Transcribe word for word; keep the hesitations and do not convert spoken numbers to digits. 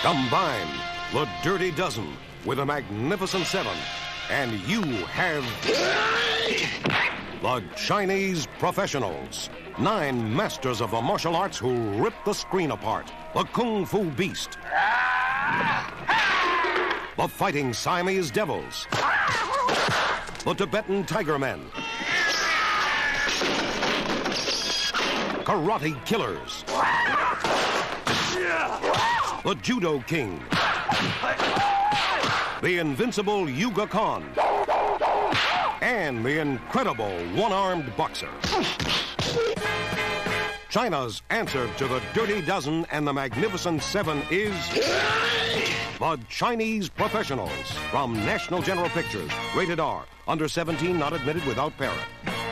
Combine the Dirty Dozen with the Magnificent Seven, and you have the Chinese Professionals. Nine masters of the martial arts who rip the screen apart. The Kung Fu Beast. The Fighting Siamese Devils. The Tibetan Tiger Men. Karate Killers. The Judo King. The invincible Yuga Khan. And the incredible one-armed boxer. China's answer to the Dirty Dozen and the Magnificent Seven is the Chinese Professionals from National General Pictures. Rated R. Under seventeen, not admitted without parent.